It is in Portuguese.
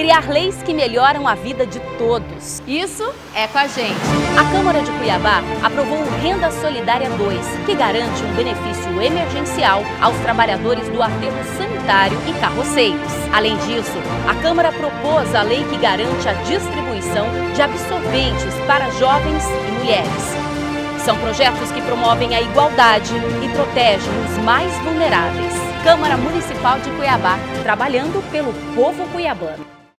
criar leis que melhoram a vida de todos. Isso é com a gente. A Câmara de Cuiabá aprovou o Renda Solidária 2, que garante um benefício emergencial aos trabalhadores do aterro sanitário e carroceiros. Além disso, a Câmara propôs a lei que garante a distribuição de absorventes para jovens e mulheres. São projetos que promovem a igualdade e protegem os mais vulneráveis. Câmara Municipal de Cuiabá, trabalhando pelo povo cuiabano.